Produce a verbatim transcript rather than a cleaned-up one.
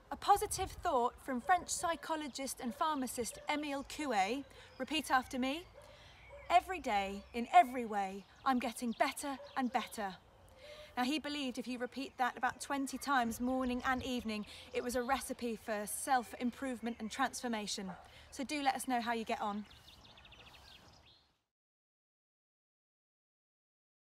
A positive thought from French psychologist and pharmacist Émile Coué. Repeat after me. Every day, in every way, I'm getting better and better. Now, he believed if you repeat that about twenty times, morning and evening, it was a recipe for self-improvement and transformation. So do let us know how you get on.